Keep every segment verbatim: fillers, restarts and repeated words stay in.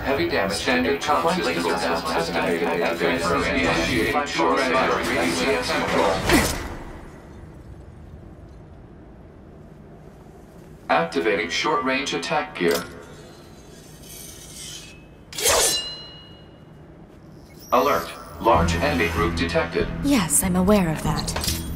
Heavy damage standard complex laser system activated. Initiate short battery D C S control. Activating short-range attack gear. Alert. Large enemy group detected. Yes, I'm aware of that.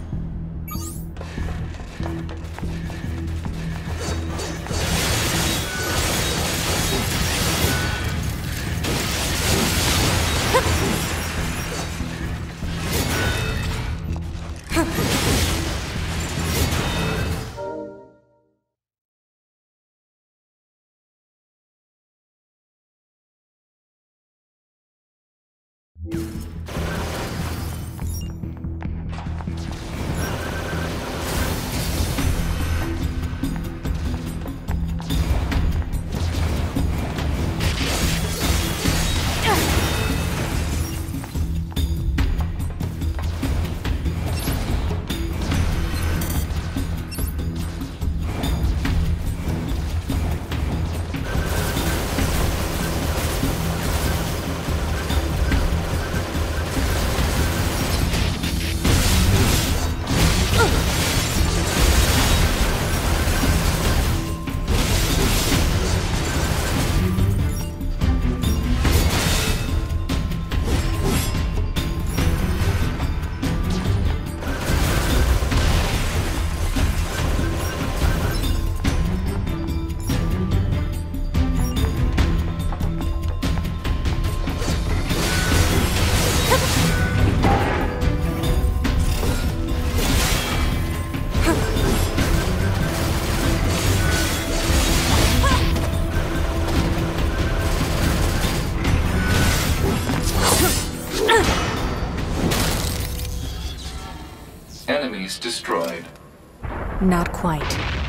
Enemies destroyed. Not quite.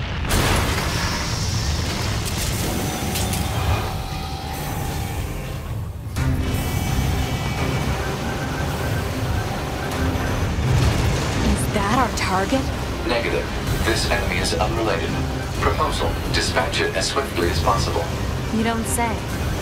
Is that our target? Negative. This enemy is unrelated. Proposal. Dispatch it as swiftly as possible. You don't say.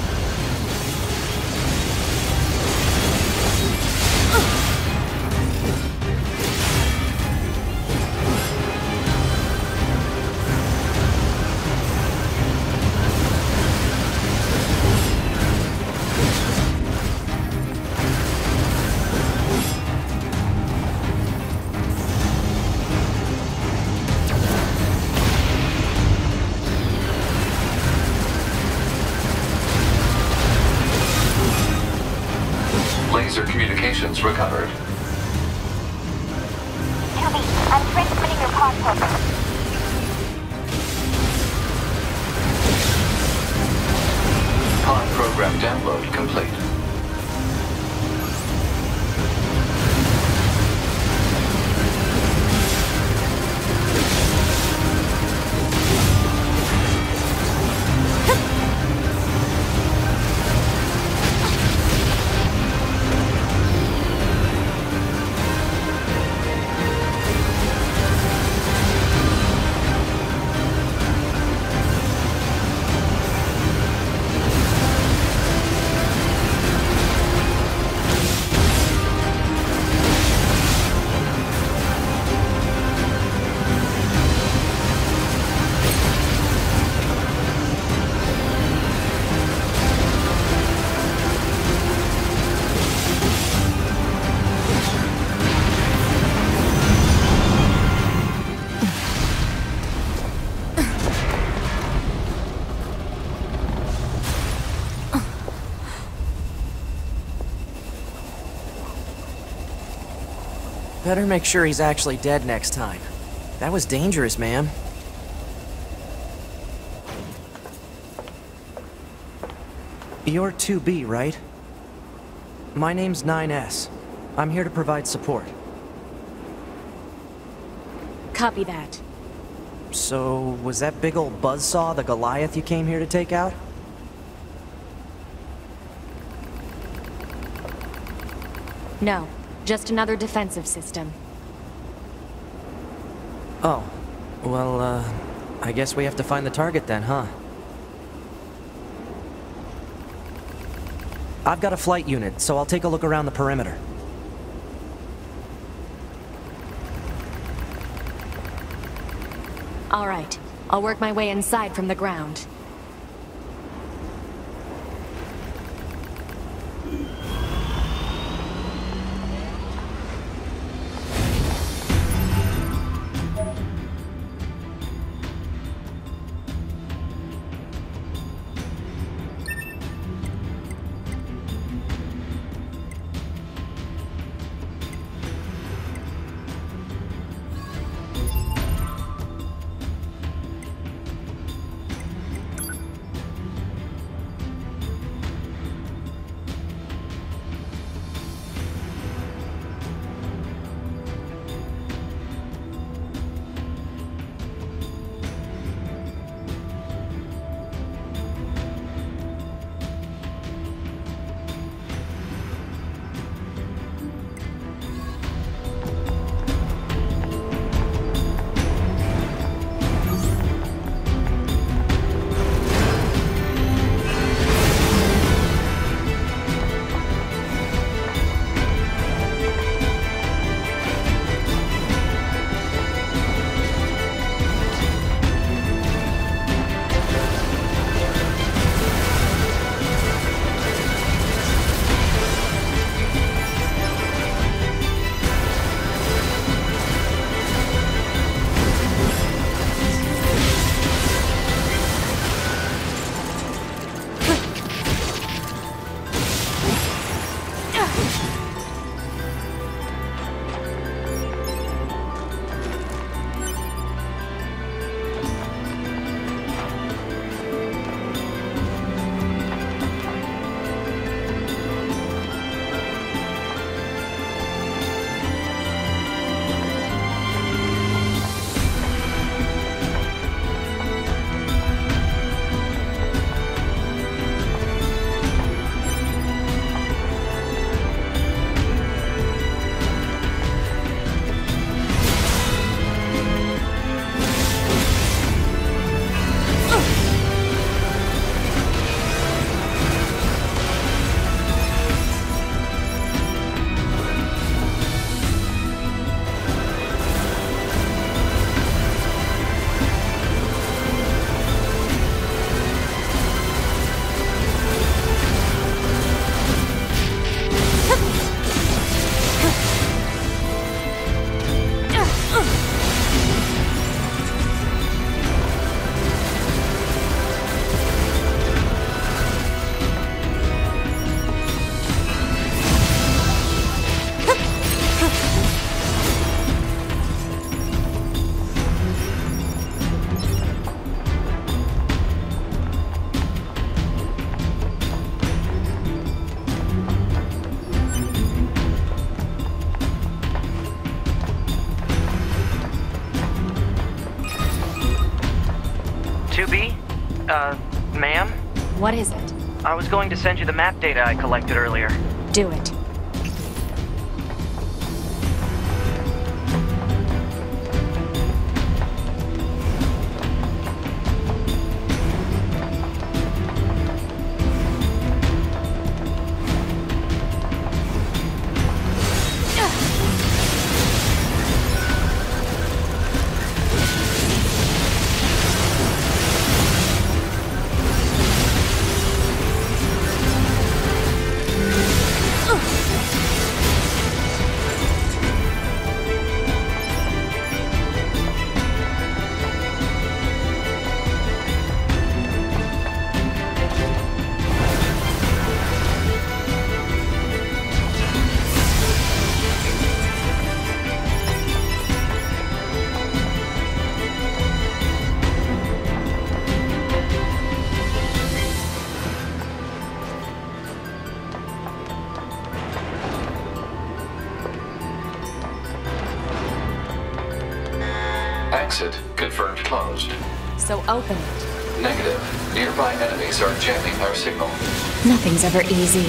Laser communications recovered. two B, I'm transmitting your pod program. Pod program download complete. Better make sure he's actually dead next time. That was dangerous, man. You're two B, right? My name's nine S. I'm here to provide support. Copy that. So, was that big old buzzsaw the Goliath you came here to take out? No, just another defensive system. Oh, well, uh, I guess we have to find the target then, huh? I've got a flight unit, so I'll take a look around the perimeter. All right. I'll work my way inside from the ground. two B? Uh, ma'am? What is it? I was going to send you the map data I collected earlier. Do it. Exit confirmed closed. So open it. Negative. Nearby enemies are jamming our signal. Nothing's ever easy.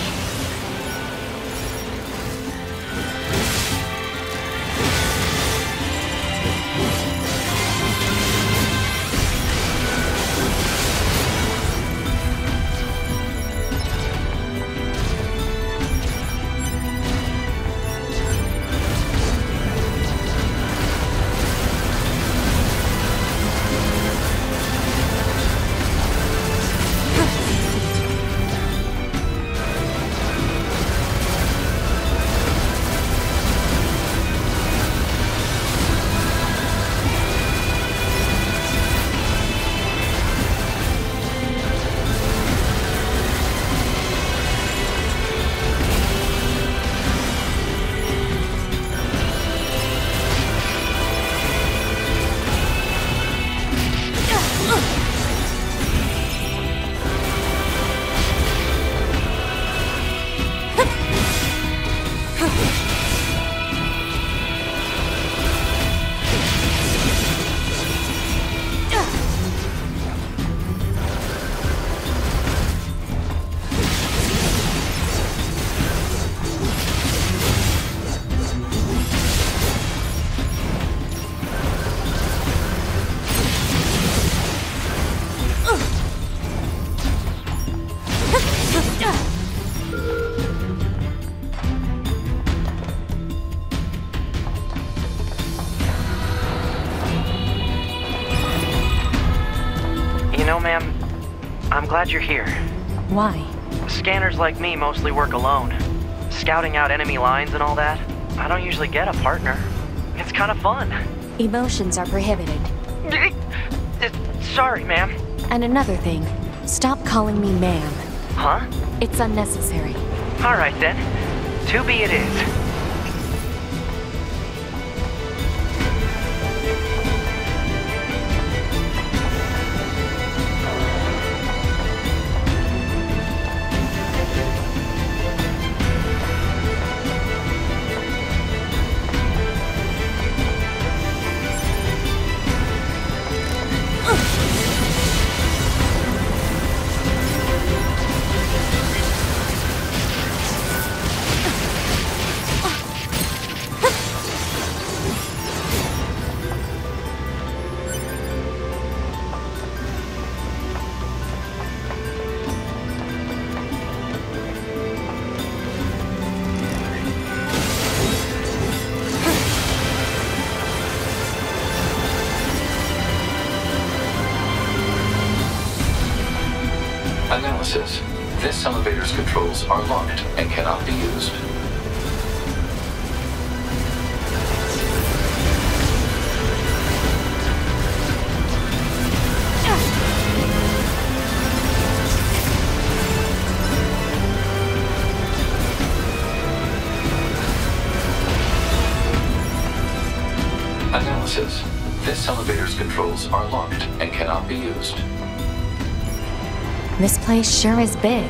glad you're here. Why? Scanners like me mostly work alone. Scouting out enemy lines and all that, I don't usually get a partner. It's kind of fun. Emotions are prohibited. Sorry, ma'am. And another thing, stop calling me ma'am. Huh? It's unnecessary. All right then. two B it is. Analysis. This elevator's controls are locked and cannot be used. Analysis. This elevator's controls are locked and cannot be used. This place sure is big.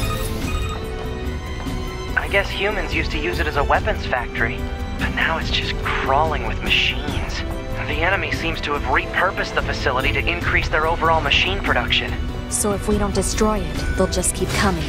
I guess humans used to use it as a weapons factory, but now it's just crawling with machines. The enemy seems to have repurposed the facility to increase their overall machine production. So if we don't destroy it, they'll just keep coming.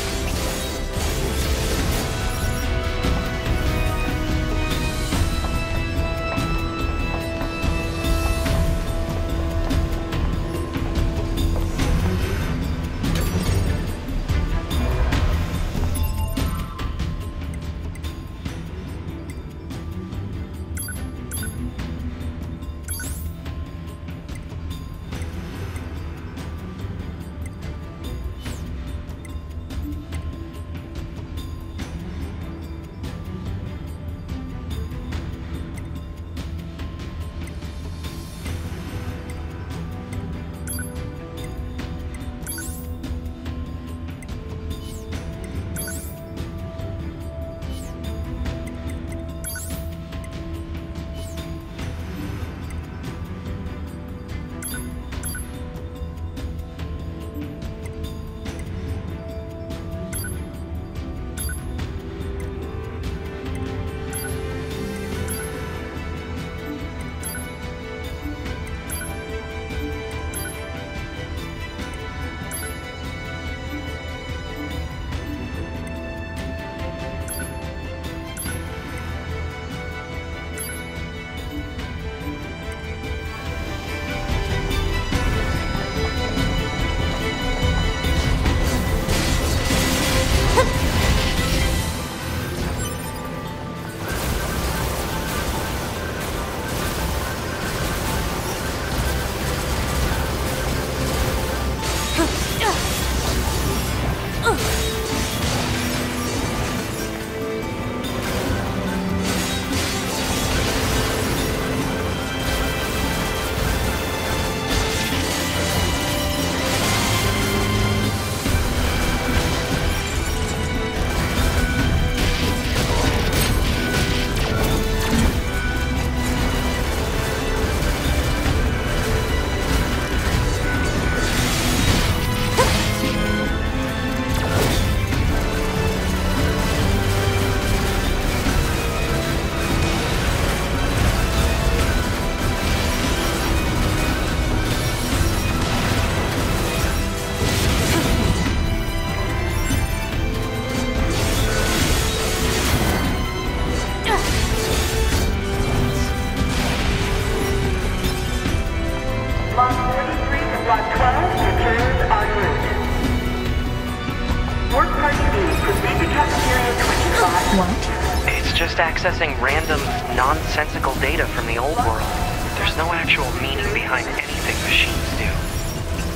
just accessing random, nonsensical data from the old world. There's no actual meaning behind anything machines do.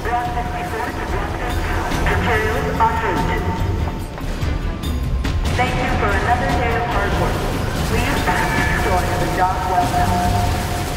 Block sixty-four to Block fifty. Materials en route. Thank you for another day of hard work. Please back to the job well done.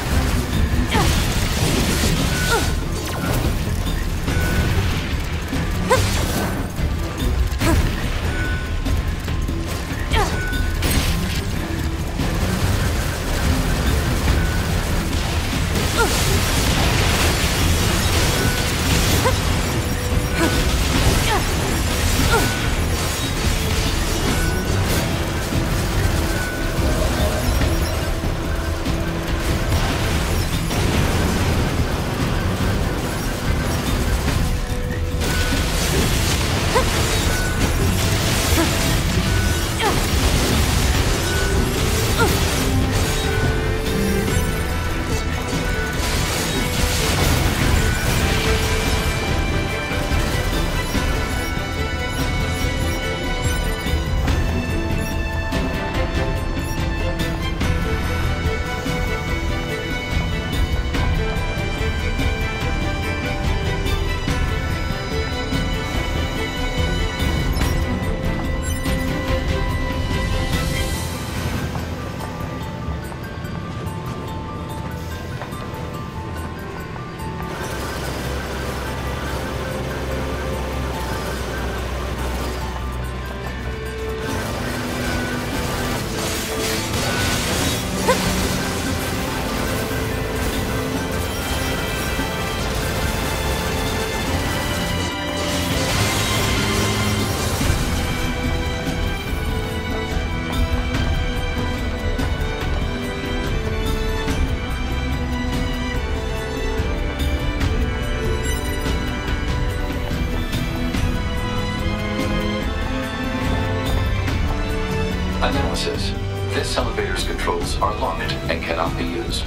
Analysis. This elevator's controls are locked and cannot be used.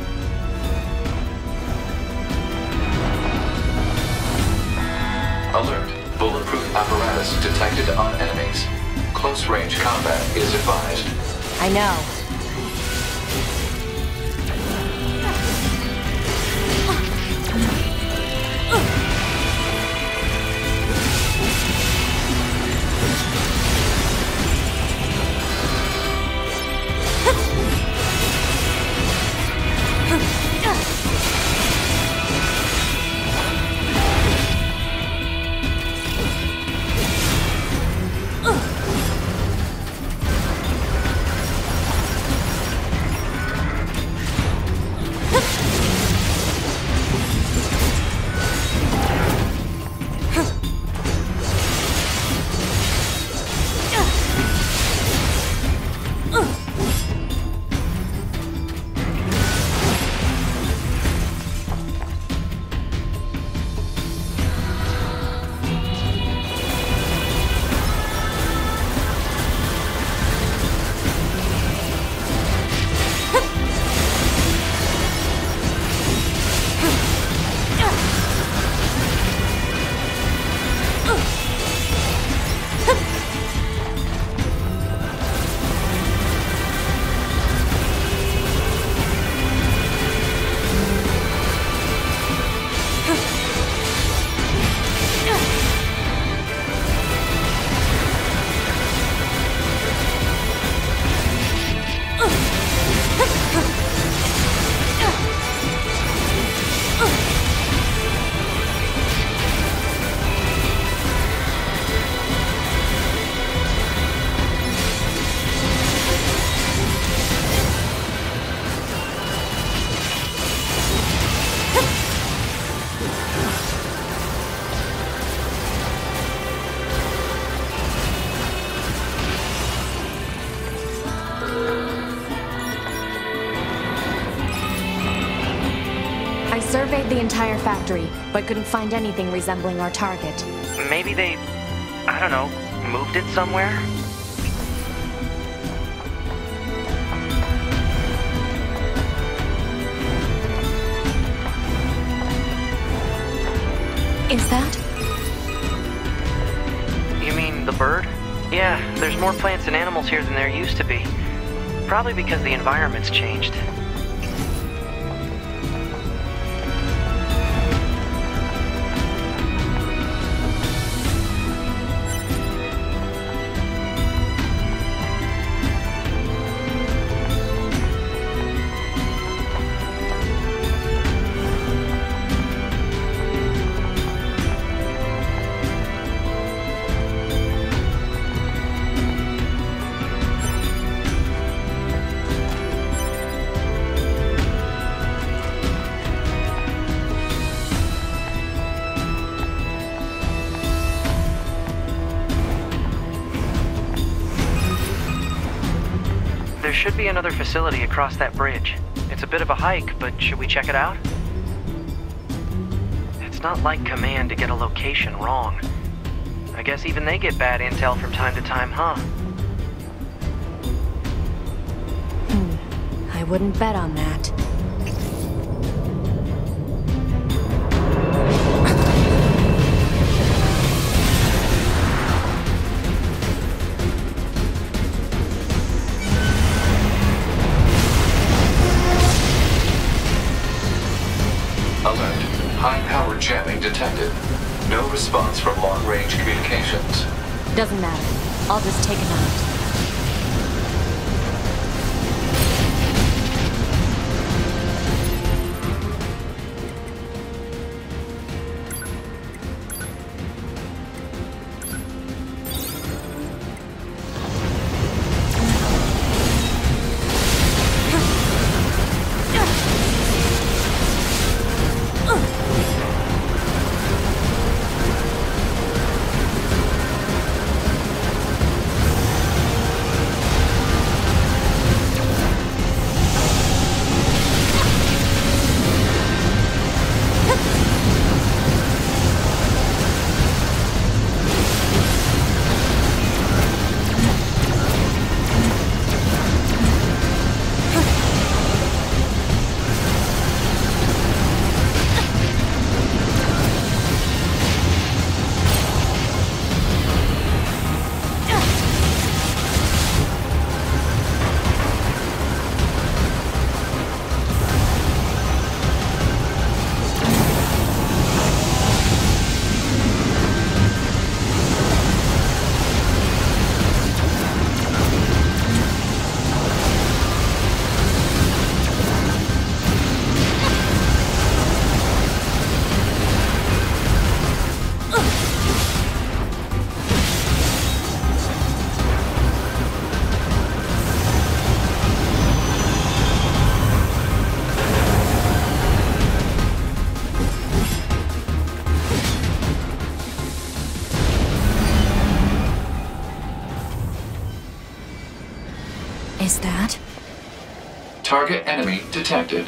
Alert. Bulletproof apparatus detected on enemies. Close-range combat is advised. I know. Surveyed the entire factory, but couldn't find anything resembling our target. Maybe they, I don't know, moved it somewhere? Is that? You mean the bird? Yeah, there's more plants and animals here than there used to be. Probably because the environment's changed. There should be another facility across that bridge. It's a bit of a hike, but should we check it out? It's not like Command to get a location wrong. I guess even they get bad intel from time to time, huh? Hmm. I wouldn't bet on that. Alert. High-power jamming detected. No response from long-range communications. Doesn't matter. I'll just take a night. Is that? Target enemy detected.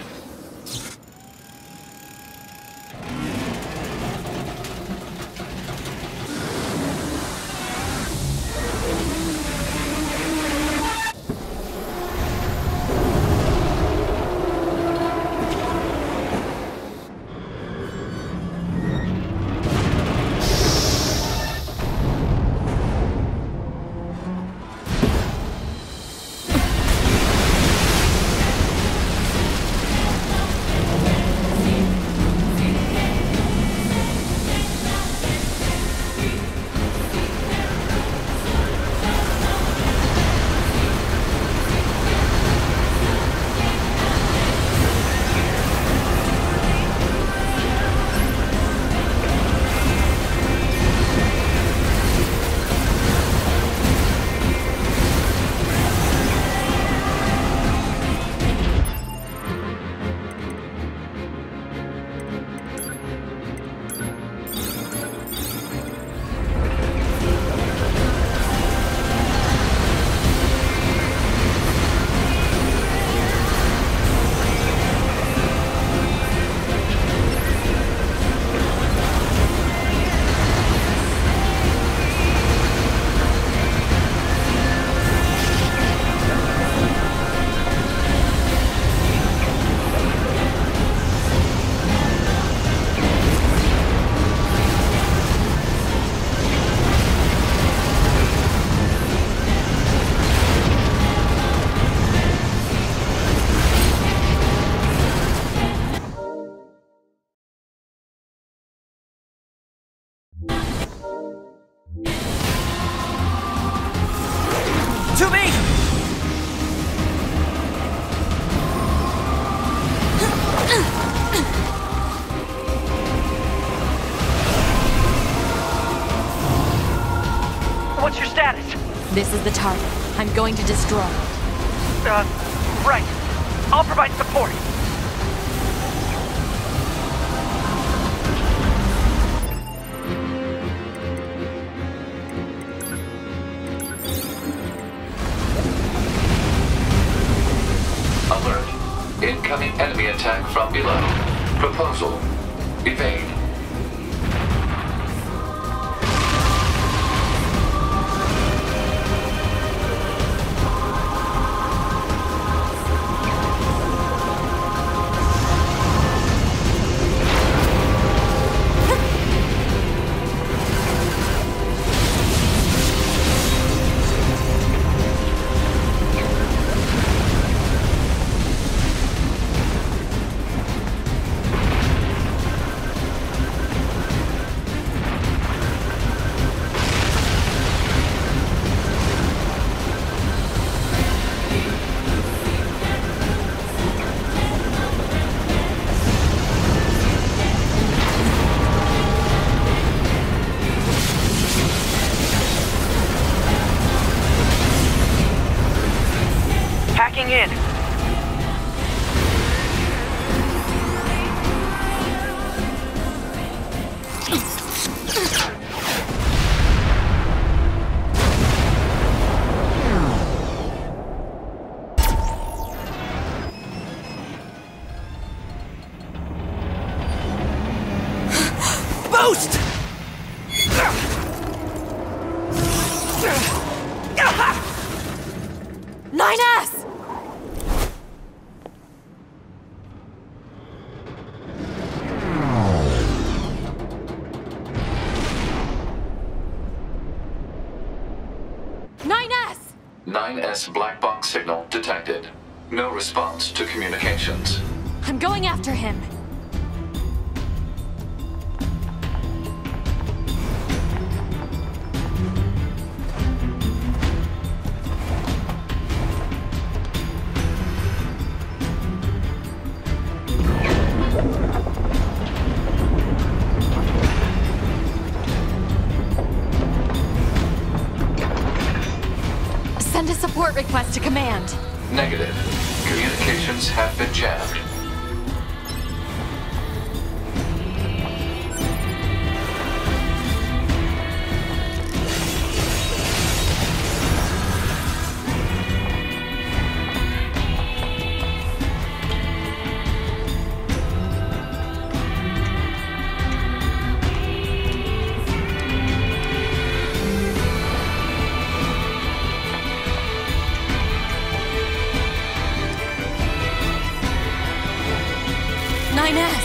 To me! What's your status? This is the target. I'm going to destroy it. Uh, right. I'll provide support. Incoming enemy attack from below. Proposal. Evade. Hacking in. Boost! nine S! nine S! nine S black box signal detected. No response to communications. I'm going after him. Send a support request to command. Negative. Communications have been jammed. nine S!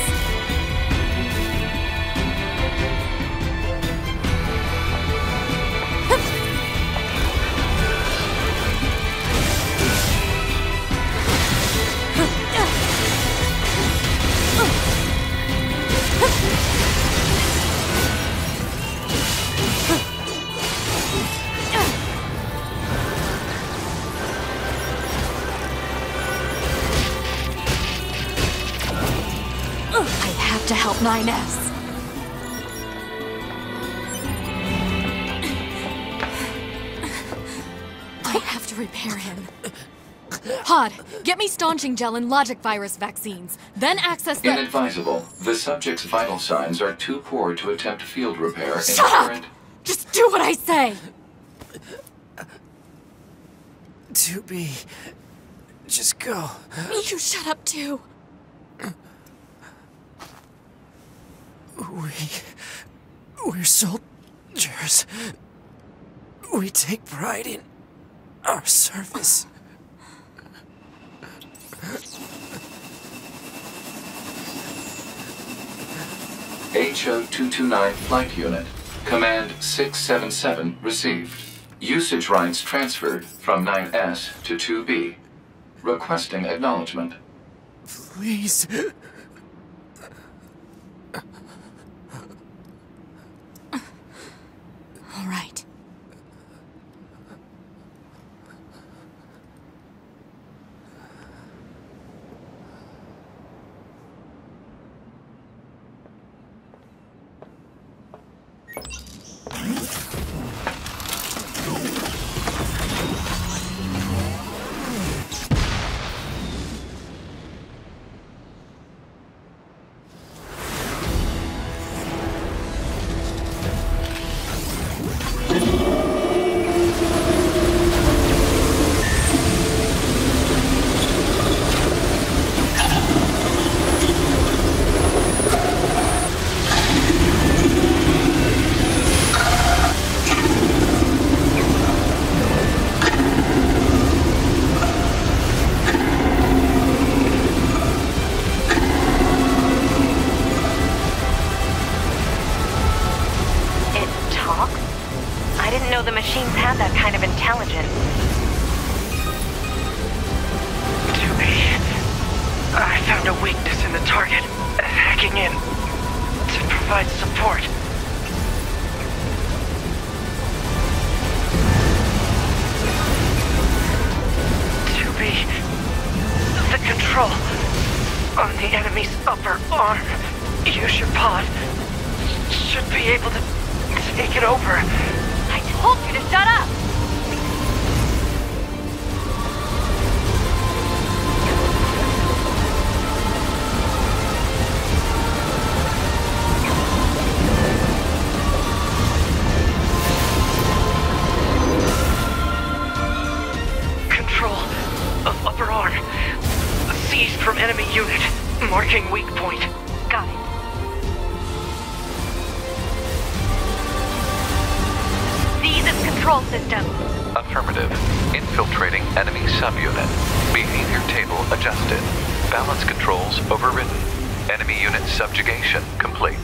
To help nine S. I have to repair him. Pod, get me staunching gel and logic virus vaccines. Then access the— Inadvisable. The subject's vital signs are too poor to attempt field repair in Shut up! current... Just do what I say! two B. Just go. You shut up too. We... We're soldiers. We take pride in our service. H O two two nine Flight Unit. Command six seven seven received. Usage rights transferred from nine S to two B. Requesting acknowledgement. Please. All right. machines have that kind of intelligence. two B, I found a weakness in the target. Hacking in to provide support. two B, the control on the enemy's upper arm. Use your pod. Should be able to take it over. I told you to shut up! Control of upper arm. Seized from enemy unit. Marking weak point. Got it. This control system. Affirmative. Infiltrating enemy subunit. Behavior table adjusted. Balance controls overridden. Enemy unit subjugation complete.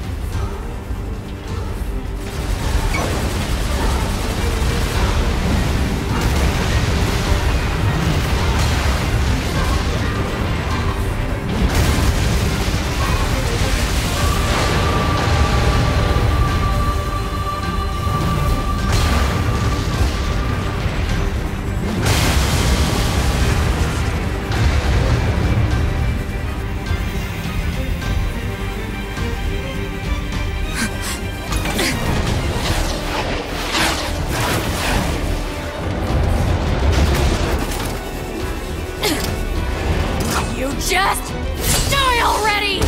Just die already!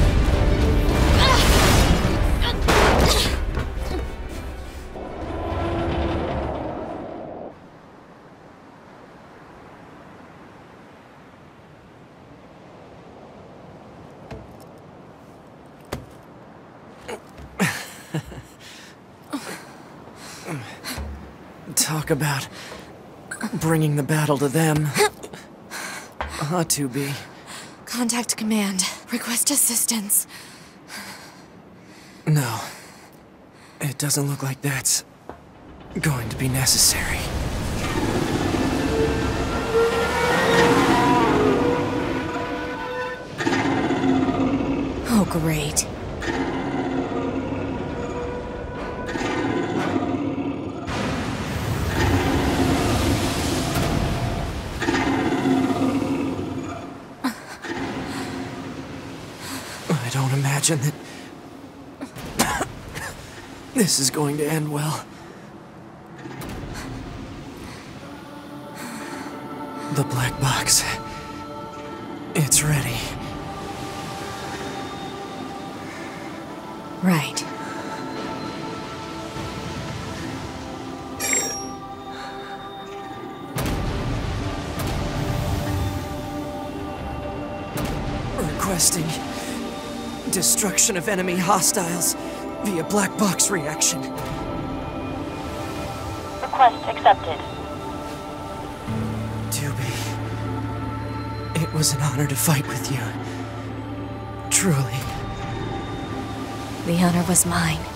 Talk about bringing the battle to them. Ought to be. Contact command. Request assistance. No. It doesn't look like that's going to be necessary. Oh, great. I don't imagine that this is going to end well. The black box. It's ready. Right. Requesting destruction of enemy hostiles via black box reaction. Request accepted. Doobie, it was an honor to fight with you. Truly. The honor was mine.